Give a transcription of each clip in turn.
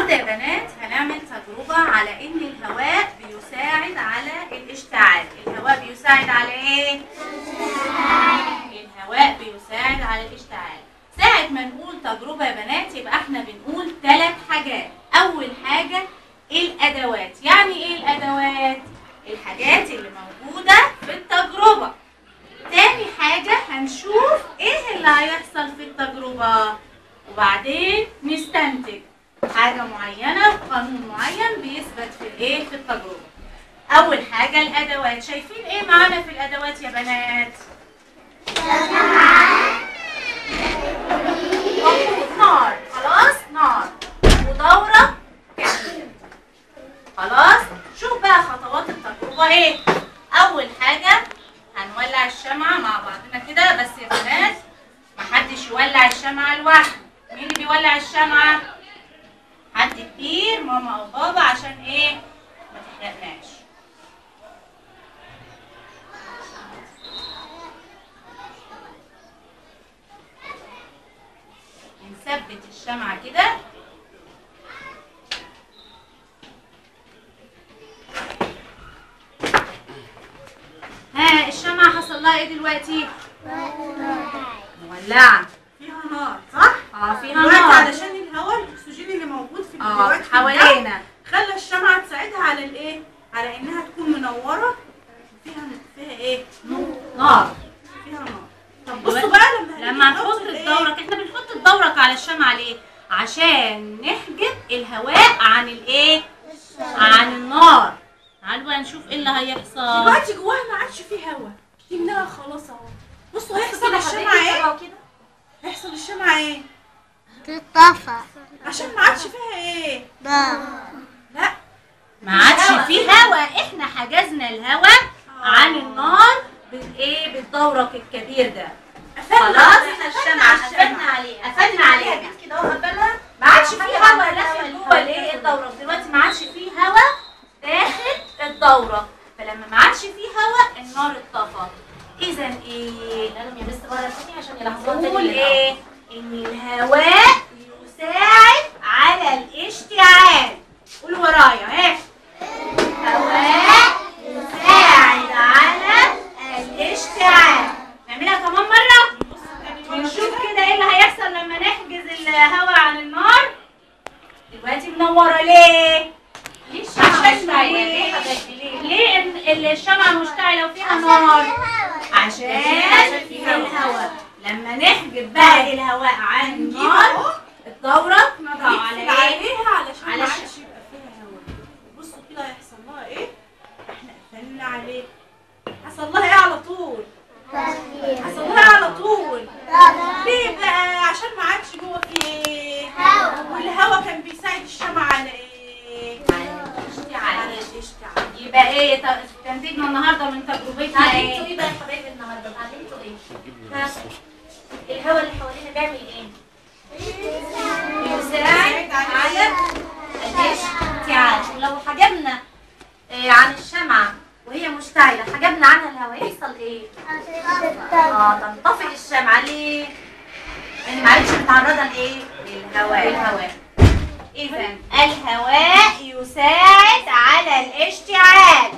النهارده يا بنات هنعمل تجربة على إن الهواء بيساعد على الاشتعال. الهواء بيساعد على إيه؟ الهواء بيساعد على الاشتعال. ساعة ما نقول تجربة يا بنات يبقى احنا بنقول 3 حاجات. أول حاجة الأدوات. يعني إيه الأدوات؟ الحاجات اللي موجودة في التجربة. تاني حاجة هنشوف إيه اللي هيحصل في التجربة، وبعدين نستنتج حاجة معينة، قانون معين بيثبت في الايه؟ في التجربة. أول حاجة الأدوات. شايفين ايه معانا في الأدوات يا بنات؟ نار، خلاص نار، ودورة كبيرة. خلاص؟ شوف بقى خطوات التجربة ايه؟ أول حاجة هنولع الشمعة مع بعضنا كده، بس يا بنات محدش يولع الشمعة لوحده. مين اللي بيولع الشمعة؟ حد كبير، ماما او بابا، عشان ايه؟ ما تحرقناش. نثبت الشمعة كده. ها الشمعة حصل لها ايه دلوقتي؟ مولعة. فيها نار صح؟ فيها نار علشان الهواء الاكسجين اللي موجود في الجوات حوالينا خلى الشمعة تساعدها على الايه؟ على انها تكون منورة. فيها ايه؟ نار. فيها نار. طب بصوا بقى لما نحط الدورق، احنا بنحط الدورق على الشمعة ليه؟ عشان نحجب الهواء عن الايه؟ عن النار. تعالوا بقى نشوف ايه اللي هيحصل. دلوقتي جواها ما عادش فيه هواء، كتمناها خلاص اهو. بصوا هيحصل للشمعة ايه؟ هيحصل للشمعة ايه؟ تطفى عشان ما عادش فيها ايه؟ لا ما عادش فيه هواء. احنا حجزنا الهواء عن النار بالايه؟ بالدورق الكبير ده. خلاص احنا الشمعة قفلنا عليها كده اهو، قفلنا. ما عادش فيه هواء داخل جوه الايه؟ الدورق. دلوقتي ما عادش فيه هواء داخل الدورق، فلما ما عادش فيه هواء النار اتطفت. اذا ايه؟ لازم يا مس بره تاني عشان يلاحظوها. نقول ايه؟ ان الهواء يساعد على الاشتعال. قولوا ورايا ها. الهواء يساعد على الاشتعال. نعملها كمان مرة ونشوف كده ايه اللي هيحصل لما نحجز الهواء عن النار. دلوقتي منورة ليه؟ ليه الشمعة مشتعلة؟ ليه يا حبايبي؟ ليه الشمعة مشتعلة وفيها نار؟ عشان فيها الهواء. لما نحجب بقى الهواء عن النار الدورة نضع عليها علشان ما عادش يبقى فيها هواء. بصوا كده هيحصل لها ايه؟ احنا قفلنا عليه. حصل لها ايه على طول؟ حصل لها على طول. ليه بقى؟ عشان ما عادش جوه فيه ايه؟ والهواء كان بيساعد الشمعة على ايه؟ على الاشتعال. يبقى ايه تنتيجنا النهارده من تجربتنا؟ اتعلمتوا ايه بقى يا حبايبي النهارده؟ اتعلمتوا ايه؟ الهواء اللي حوالينا بيعمل ايه؟ بيساعد على الاشتعال. لو حجبنا عن الشمعة وهي مشتعلة، حجبنا عنها الهواء، يحصل ايه؟ تنطفئ الشمعة. ليه؟ لأن ما عادش متعرضة لايه؟ للهواء. إذا الهواء يساعد على الاشتعال.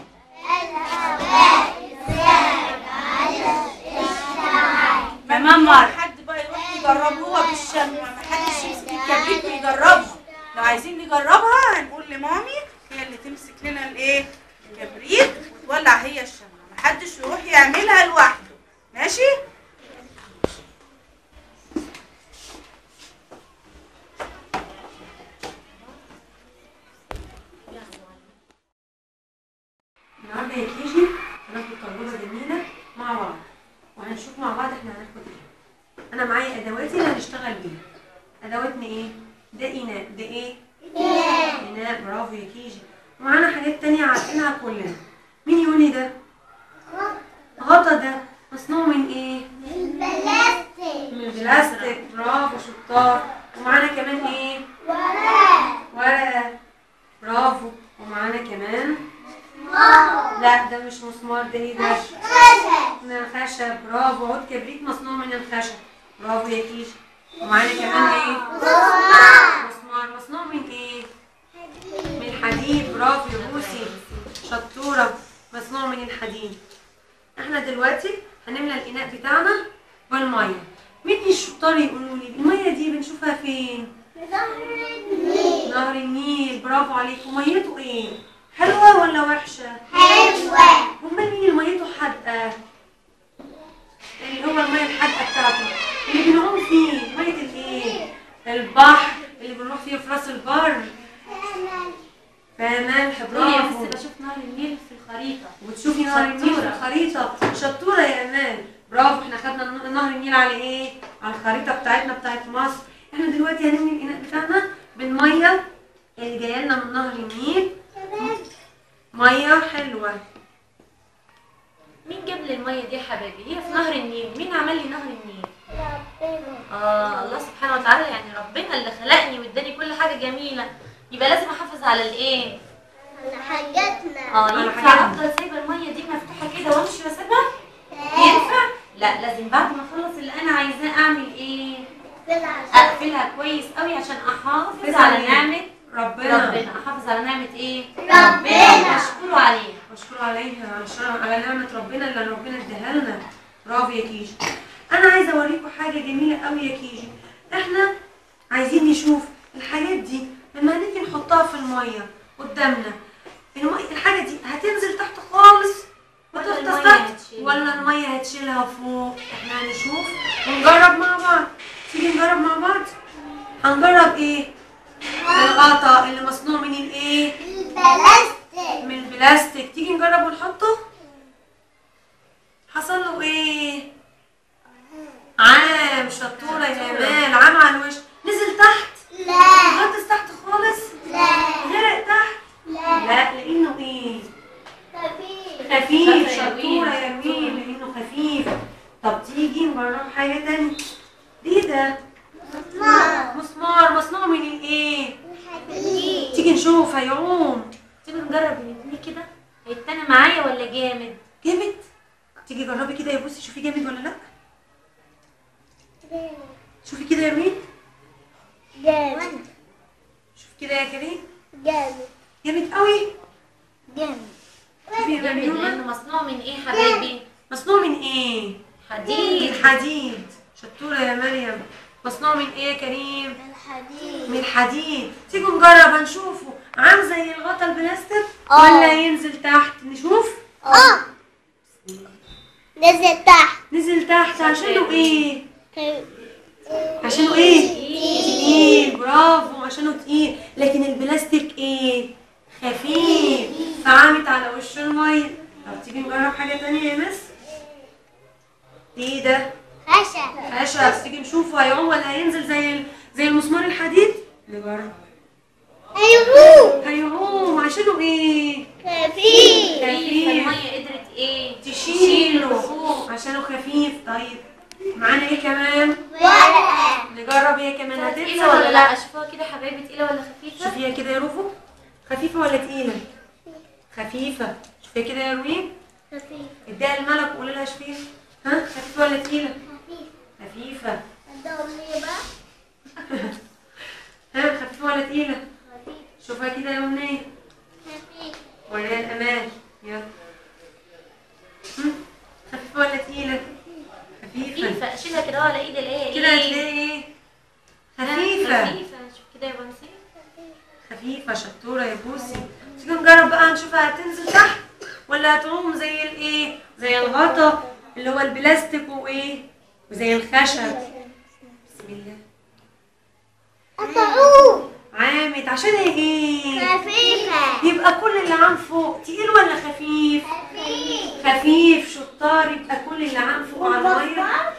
كمان مرة. حد بقى يروح يجربه هو بالشمع، ما حدش يمسك الكبريت ويجربها. لو عايزين نجربها هنقول لمامي هي اللي تمسك لنا الايه؟ الكبريت وتولع هي الشمعة، ما حدش يروح يعملها لوحده. ماشي؟ النهارده يا كيجي هناخد تجربه جميله مع بعض، وهنشوف مع بعض احنا هناخد ايه. انا معايا ادواتي اللي هنشتغل بيها. ادواتنا ايه؟ ده اناء. ده ايه؟ اناء. برافو يا كيجي. ومعانا حاجات تانية عارفينها كلنا. مين يقول لي ده؟ غطا. ده مصنوع من ايه؟ من البلاستيك. من البلاستيك. برافو شطار. ومعانا كمان ايه؟ ورقه. برافو. ومعانا كمان لا ده مش مسمار. ده ايه ده؟ من الخشب. برافو. عود كبريت مصنوع من الخشب. برافو يا كيشي. ومعانا كمان ايه؟ مسمار. مصنوع من ايه؟ الحديد. احنا دلوقتي هنملى الاناء بتاعنا بالميه. مين الشطار يقولوا لي الميه دي بنشوفها فين؟ نهر النيل. برافو عليكم. ميته ايه؟ حلوه ولا وحشه؟ حلوة. امال مين اللي ميته حادقه؟ اللي هو الميه الحادقه بتاعته اللي بنعوم فيه، ميه الايه؟ البحر اللي بنروح فيه في راس البر. فمالح. برافو. بس بشوف نهر النيل في الخريطه. وتشوفي نهر النيل في الخريطه. شطوره يا امان. برافو. احنا خدنا نهر النيل على ايه؟ على الخريطه بتاعتنا بتاعت مصر. احنا دلوقتي هنملي الاناء بتاعنا بالميه اللي جايه لنا من نهر النيل. ميه حلوه. مين جاب لي الميه دي يا حبايبي؟ هي في نهر النيل. مين عمل لي نهر النيل؟ الله سبحانه وتعالى. يعني ربنا اللي خلقني واداني كل حاجه جميله، يبقى لازم احافظ على الايه؟ حاجتنا. ينفع افضل سايبه الميه دي مفتوحه كده وامشي واسيبها؟ ينفع؟ لا، لازم بعد ما اخلص اللي انا عايزاه اعمل ايه؟ اقفلها كويس قوي عشان احافظ على نعمه ربنا. احافظ على نعمه ايه؟ ربنا. اشكره عليها. واشكروا عليها على نعمه ربنا اللي ربنا اداها لنا. برافو يا كيجي. انا عايزه اوريكم حاجه جميله قوي يا كيجي. احنا عايزين نشوف الحاجات دي لما هنيجي نحطها في الميه قدامنا، الحاجه دي هتنزل تحت خالص وتغطس تحت ولا الميه هتشيلها فوق؟ احنا هنشوف ونجرب مع بعض. تيجي نجرب مع بعض. هنجرب ايه؟ الغطا اللي مصنوع من الايه؟ البلاستيك. من البلاستيك. تيجي نجرب ونحطه. حصل له ايه؟ عام. شطوره يا جمال. عام على الوش. نزل تحت؟ لا. غطس تحت خالص؟ لا. غرق تحت؟ لا. لا، لانه ايه؟ خفيف. خفيف. شطوره يا مين؟ لانه خفيف. طب تيجي نجرب حاجه تانية. ايه ده؟ مسمار مصنوع من الايه؟ الحديد. تيجي نشوف هيعوم. تيجي نجرب نبنيه كده، هيتنى معايا ولا جامد؟ جامد. تيجي جربي كده يا بوسي شوفي جامد ولا لا. شوفي كده يا مين. جامد. شوفي كده يا كريم. جامد. جامد قوي. جامد. شوفي يا جامد مريومه. لانه مصنوع من ايه حبايبي؟ مصنوع من ايه؟ حديد. من حديد. شطوره يا مريم. مصنوع من ايه يا كريم؟ الحديد. من الحديد. تيجوا نجرب هنشوفه عامل زي الغطا البلاستيك اه. ولا ينزل تحت؟ نشوف. نزل تحت. نزل تحت. عشانه ايه؟ عشانه ايه؟ تقيل. برافو. عشانه تقيل. لكن البلاستيك ايه؟ خفيف. فعامت على وش الميه. طب تيجي نجرب حاجه تانية يا مس. ايه ده؟ خشب. خشب. تيجي نشوفه هيعوم ولا هينزل زي المسمار الحديد؟ نجرب. أيوه. هيعوم. عشانه ايه؟ خفيف. فالميه قدرت ايه؟ تشيله فوق. عشانه خفيف. طيب معانا ايه كمان؟ ورقة. نجرب هي كمان هتنزل تقيلة ولا لا؟ اشوفها كده حبايبي، تقيلة ولا خفيفة؟ شوفيها كده يا روفو. خفيفة ولا تقيلة؟ خفيفة. شوفيها كده يا روين. خفيف. اديها الملك وقولي لها شوفيها. ها خفيفة ولا تقيلة؟ خفيف. خفيفة. الدوليبة. ها خفيفة ولا تقيلة؟ خفيف. شوفها كده يا أمنية. خفيف. وريها الأمان. يلا. خفيفة ولا تقيلة؟ خفيفة. خفيفة. اشيلها كده على ايدي الاقيها كده هتلاقي ايه؟ خفيفة. خفيفة. شوف كده يا بنسي. خفيفة. شطورة يا بوسي. تيجي نجرب بقى نشوفها هتنزل تحت ولا هتعوم زي الايه؟ زي الغطا اللي هو البلاستيك وايه؟ وزي الخشب. بسم الله. الطعوم. عامت. عشان ايه؟ خفيفة. يبقى كل اللي عام فوق تقيل ولا خفيف؟ خفيف. خفيف. شطار. يبقى كل اللي عام فوق على الميه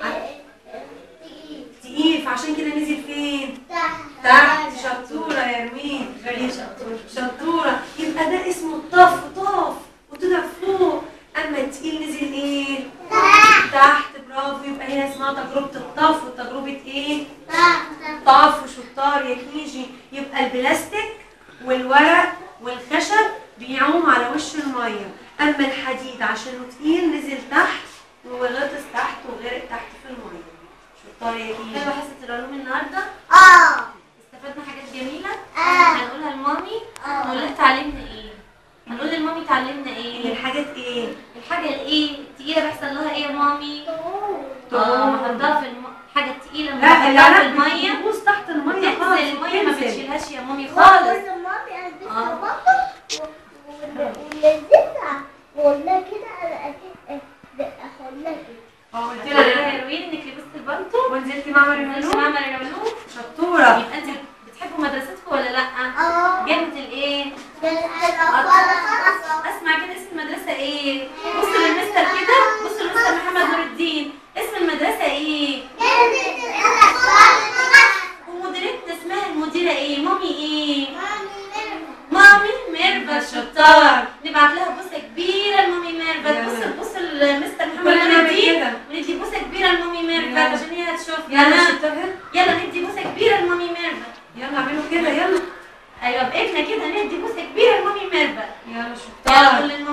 تقيل. فعشان كده نزل فين؟ تحت. شطورة يا رمين. شطورة. يبقى ده اسمه الطفو. طاف وطلع فوق. اما التقيل نزل ايه؟ تحت. برافو. يبقى هنا اسمها تجربة الطفو. تجربة ايه؟ طفو. شطار يا كيجي. يبقى البلاستيك والورق والخشب بيعوم على وش المية، اما الحديد عشانه تقيل نزل تحت وغطس تحت وغرق تحت في المية. شطار يا كيجي. حلوة حصة العلوم النهاردة. استفدنا حاجات جميلة. هنقولها لمامي. هنقول لها اتعلمنا ايه؟ هنقول للمامي اتعلمنا هي ايه؟ الحاجات ايه؟ يبقى انت بتحبوا مدرستكم ولا لا؟ جنة الايه؟ اسمع كده اسم المدرسة ايه؟ بص للمستر كده، بص للمستر محمد نور الدين، اسم المدرسة ايه؟ ومديرتنا اسمها المديرة ايه؟ مامي ايه؟ مامي ميرفت. شطار. نبعت لها بوسة كبيرة لمامي ميرفت. بص لمستر محمد نور الدين وندي بوسة كبيرة لمامي ميرفت عشان هي هتشوفنا. يلا ندي بوسة كبيرة لمامي ميرفت. يلا اعملوا كده يلا. ايوه بايدنا كده ندي بوسة كبيرة لمامي ميرفت. يلا شطار. يلا